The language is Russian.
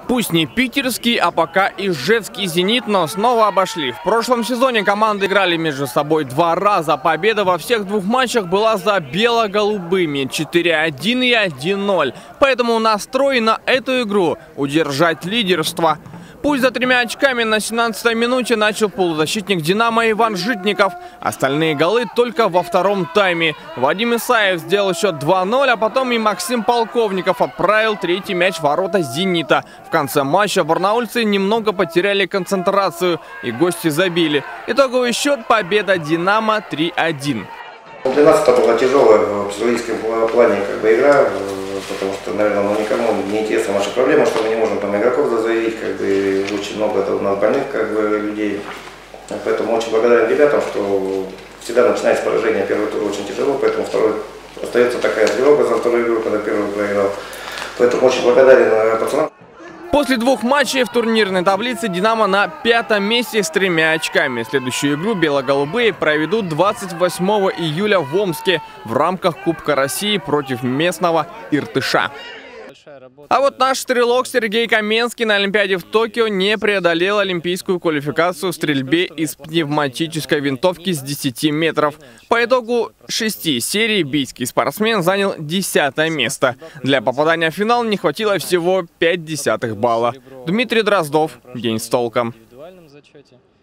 Пусть не питерский, а пока ижевский «Зенит», но снова обошли. В прошлом сезоне команды играли между собой 2 раза. Победа во всех 2 матчах была за бело-голубыми 4-1 и 1-0. Поэтому настрой на эту игру – удержать лидерство. Пусть за 3 очками на 17-й минуте начал полузащитник «Динамо» Иван Житников. Остальные голы только во втором тайме. Вадим Исаев сделал счет 2-0, а потом и Максим Полковников отправил 3-й мяч в ворота «Зенита». В конце матча барнаульцы немного потеряли концентрацию и гости забили. Итоговый счет – победа «Динамо» 3-1. Для нас это была тяжелая в психологическом плане игра, потому что, наверное, никому не интересна наша проблема, что мы не можем там игроков заявить, очень много у нас больных людей. Поэтому очень благодарен ребятам, что всегда начинать с поражения первый тур очень тяжело, поэтому второй остается такая тревога за вторую игру, когда первый проиграл. Поэтому очень благодарен пацанам. После 2 матчей в турнирной таблице «Динамо» на 5-м месте с 3 очками. Следующую игру бело-голубые проведут 28 июля в Омске в рамках Кубка России против местного Иртыша. А вот наш стрелок Сергей Каменский на Олимпиаде в Токио не преодолел олимпийскую квалификацию в стрельбе из пневматической винтовки с 10 метров. По итогу 6 серий бийский спортсмен занял 10-е место. Для попадания в финал не хватило всего 0,5 балла. Дмитрий Дроздов. День с толком.